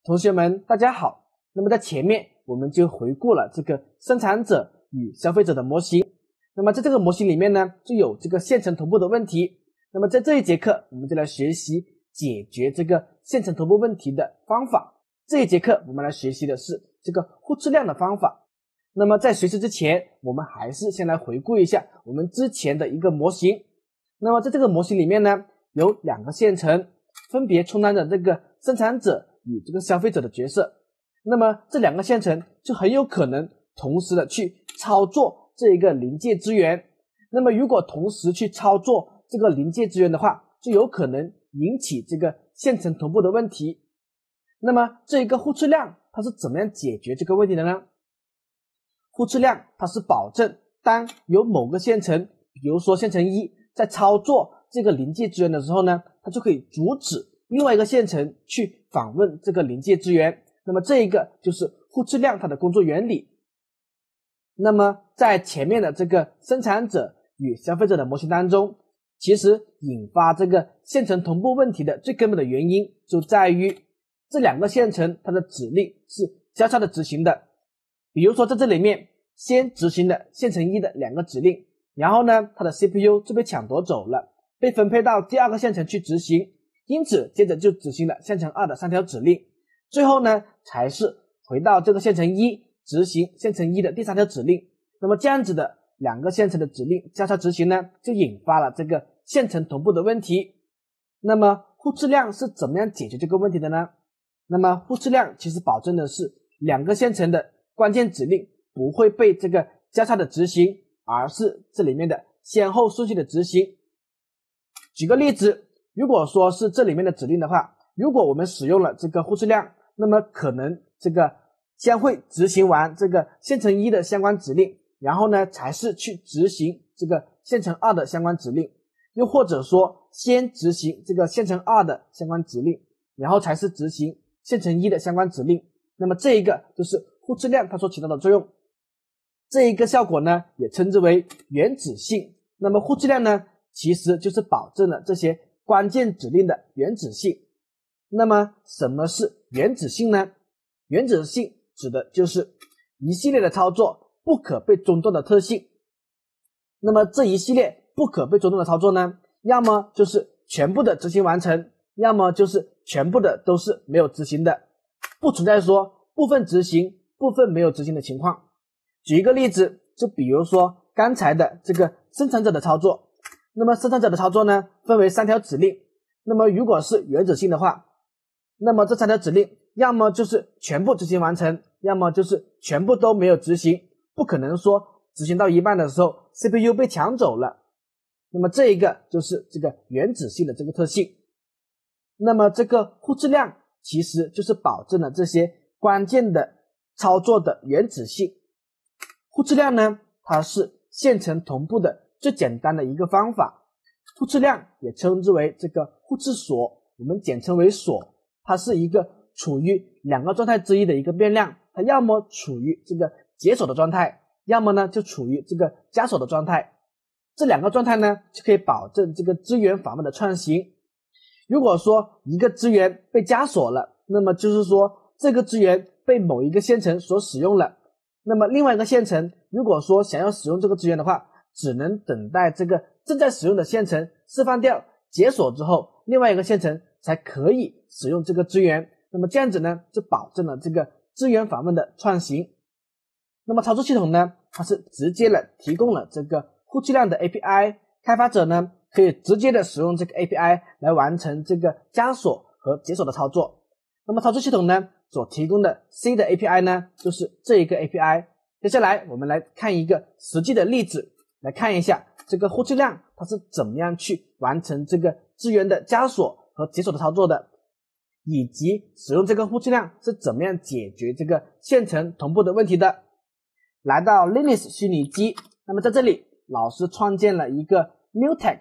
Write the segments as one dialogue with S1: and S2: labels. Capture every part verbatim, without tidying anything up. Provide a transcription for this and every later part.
S1: 同学们大家好，那么在前面我们就回顾了这个生产者与消费者的模型，那么在这个模型里面呢就有这个线程同步的问题，那么在这一节课我们就来学习解决这个线程同步问题的方法。这一节课我们来学习的是这个互质量的方法。那么在学习之前，我们还是先来回顾一下我们之前的一个模型。那么在这个模型里面呢有两个线程，分别充当着这个生产者与这个消费者的角色，那么这两个线程就很有可能同时的去操作这一个临界资源，那么如果同时去操作这个临界资源的话，就有可能引起这个线程同步的问题。那么这一个互质量它是怎么样解决这个问题的呢？互质量它是保证当有某个线程，比如说线程一在操作这个临界资源的时候呢，它就可以阻止另外一个线程去访问这个临界资源，那么这一个就是互质量它的工作原理。那么在前面的这个生产者与消费者的模型当中，其实引发这个线程同步问题的最根本的原因就在于这两个线程它的指令是交叉的执行的。比如说在这里面先执行了线程一的两个指令，然后呢它的 C P U 就被抢夺走了，被分配到第二个线程去执行，因此接着就执行了线程二的三条指令，最后呢才是回到这个线程一执行线程一的第三条指令。那么这样子的两个线程的指令交叉执行呢，就引发了这个线程同步的问题。那么互质量是怎么样解决这个问题的呢？那么互质量其实保证的是两个线程的关键指令不会被这个交叉的执行，而是这里面的先后顺序的执行。举个例子，如果说是这里面的指令的话，如果我们使用了这个互质量，那么可能这个将会执行完这个线程一的相关指令，然后呢才是去执行这个线程二的相关指令，又或者说先执行这个线程二的相关指令，然后才是执行线程一的相关指令。那么这一个就是互质量它所起到的作用，这一个效果呢也称之为原子性。那么互质量呢其实就是保证了这些关键指令的原子性。那么什么是原子性呢？原子性指的就是一系列的操作不可被中断的特性。那么这一系列不可被中断的操作呢，要么就是全部的执行完成，要么就是全部的都是没有执行的，不存在说部分执行部分没有执行的情况。举一个例子，就比如说刚才的这个生产者的操作，那么生产者的操作呢分为三条指令，那么如果是原子性的话，那么这三条指令要么就是全部执行完成，要么就是全部都没有执行，不可能说执行到一半的时候 C P U 被抢走了。那么这一个就是这个原子性的这个特性。那么这个互质量其实就是保证了这些关键的操作的原子性。互质量呢它是线程同步的最简单的一个方法，互质量也称之为这个互质锁，我们简称为锁，它是一个处于两个状态之一的一个变量，它要么处于这个解锁的状态，要么呢就处于这个加锁的状态。这两个状态呢就可以保证这个资源访问的创新。如果说一个资源被加锁了，那么就是说这个资源被某一个线程所使用了，那么另外一个线程如果说想要使用这个资源的话，只能等待这个正在使用的线程释放掉解锁之后，另外一个线程才可以使用这个资源。那么这样子呢就保证了这个资源访问的创新。那么操作系统呢它是直接的提供了这个互质量的 A P I， 开发者呢可以直接的使用这个 A P I 来完成这个加锁和解锁的操作。那么操作系统呢所提供的 C 的 A P I 呢就是这一个 A P I。 接下来我们来看一个实际的例子，来看一下这个互质量它是怎么样去完成这个资源的加锁和解锁的操作的，以及使用这个互质量是怎么样解决这个线程同步的问题的。来到 Linux 虚拟机，那么在这里老师创建了一个 mutex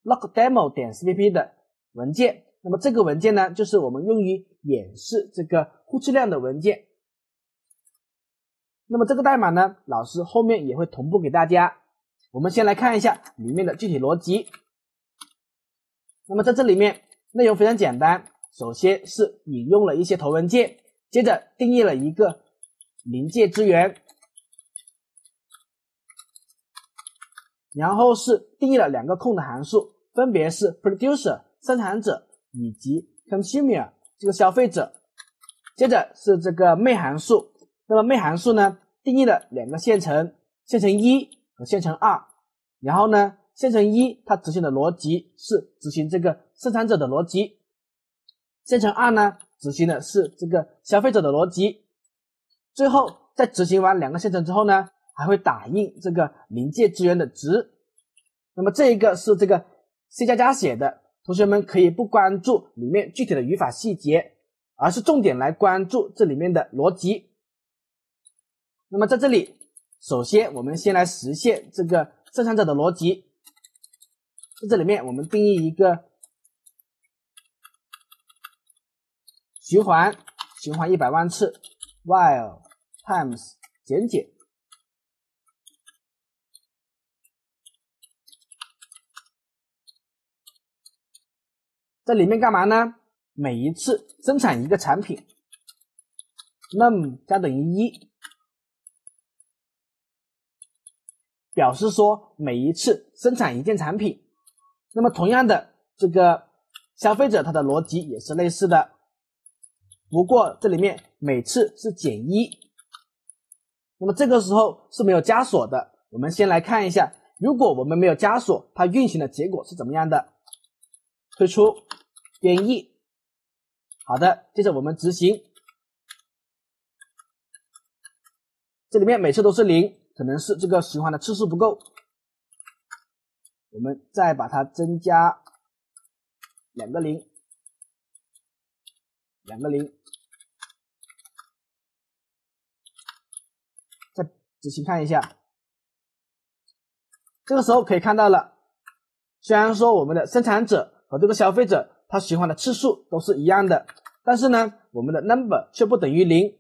S1: logdemo.cpp 的文件，那么这个文件呢就是我们用于演示这个互质量的文件。那么这个代码呢老师后面也会同步给大家。我们先来看一下里面的具体逻辑。那么在这里面内容非常简单，首先是引用了一些头文件， 接着定义了一个临界支援，然后是定义了两个空的函数，分别是 producer 生产者以及 consumer 这个消费者。接着是这个 main 函数，那么 main 函数呢定义了两个线程，线程一和线程二，然后呢线程一它执行的逻辑是执行这个生产者的逻辑，线程二呢执行的是这个消费者的逻辑。最后在执行完两个线程之后呢，还会打印这个临界支援的值。那么这一个是这个 C 加加写的，同学们可以不关注里面具体的语法细节，而是重点来关注这里面的逻辑。那么在这里，首先我们先来实现这个生产者的逻辑。在这里面我们定义一个循环，循环一百万次 while times 减减。这里面干嘛呢？每一次生产一个产品 num 加等于一，表示说每一次生产一件产品。那么同样的，这个消费者它的逻辑也是类似的，不过这里面每次是减一。那么这个时候是没有加锁的，我们先来看一下，如果我们没有加锁，它运行的结果是怎么样的。推出编译，好的，接着我们执行，这里面每次都是零，可能是这个循环的次数不够，我们再把它增加两个零，两个零，再执行看一下，这个时候可以看到了，虽然说我们的生产者和这个消费者它循环的次数都是一样的，但是呢我们的 number 却不等于零，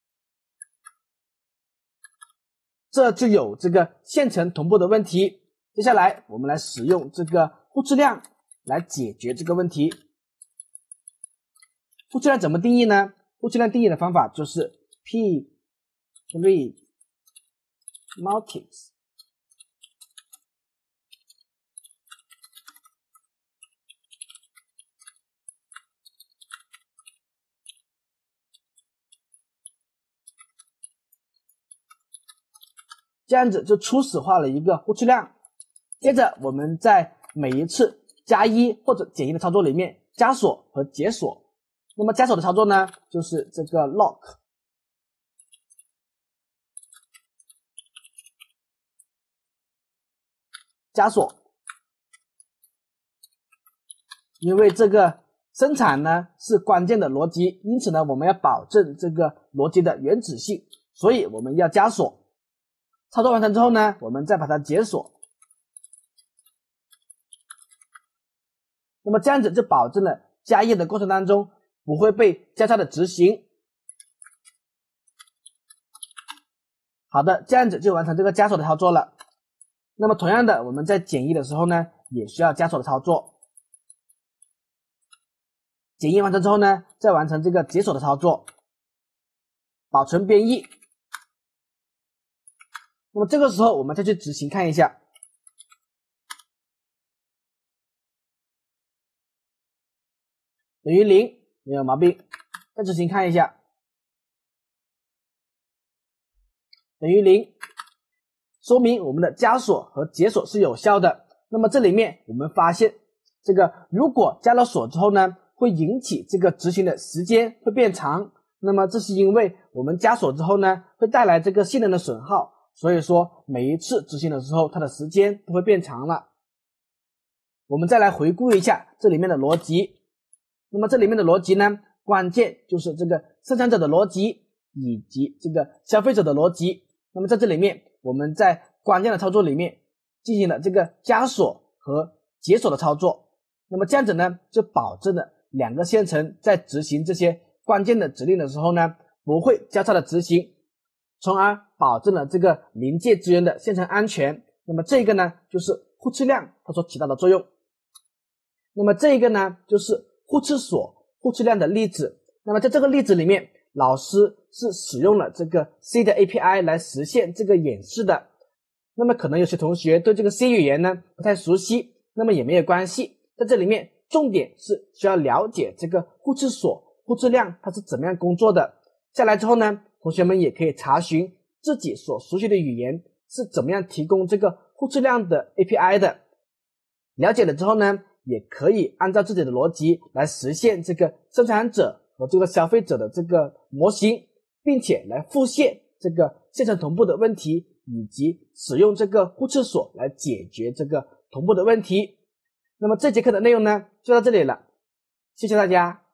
S1: 这就有这个线程同步的问题。接下来我们来使用这个互质量来解决这个问题。互质量怎么定义呢？互质量定义的方法就是 P three multips这样子就初始化了一个互质量。接着我们在每一次加一或者减一的操作里面加锁和解锁。那么加锁的操作呢，就是这个 lock 加锁，因为这个生产呢是关键的逻辑，因此呢我们要保证这个逻辑的原始性，所以我们要加锁。操作完成之后呢，我们再把它解锁。那么这样子就保证了加一的过程当中不会被交叉的执行。好的，这样子就完成这个加锁的操作了。那么同样的，我们在减一的时候呢，也需要加锁的操作。减一完成之后呢，再完成这个解锁的操作，保存编译。那么这个时候我们再去执行看一下，等于零，没有毛病。再执行看一下，等于零，说明我们的加锁和解锁是有效的。那么这里面我们发现，这个如果加了锁之后呢，会引起这个执行的时间会变长。那么这是因为我们加锁之后呢，会带来这个性能的损耗。所以说每一次执行的时候它的时间都会变长了。我们再来回顾一下这里面的逻辑。那么这里面的逻辑呢，关键就是这个生产者的逻辑以及这个消费者的逻辑。那么在这里面我们在关键的操作里面进行了这个加锁和解锁的操作。那么这样子呢，就保证了两个线程在执行这些关键的指令的时候呢，不会交叉的执行，从而保证了这个临界支援的线程安全。那么这个呢，就是互质量它所起到的作用。那么这个呢，就是互质锁、互质量的例子。那么在这个例子里面， 老师是使用了这个 C 的 A P I 来实现这个演示的。那么可能有些同学对这个 C 语言呢不太熟悉，那么也没有关系，在这里面重点是需要了解这个互斥锁、互斥量它是怎么样工作的。下来之后呢，同学们也可以查询自己所熟悉的语言是怎么样提供这个互斥量的 A P I 的。了解了之后呢，也可以按照自己的逻辑来实现这个生产者和这个消费者的这个模型，并且来复现这个线程同步的问题，以及使用这个互斥锁来解决这个同步的问题。那么这节课的内容呢就到这里了，谢谢大家。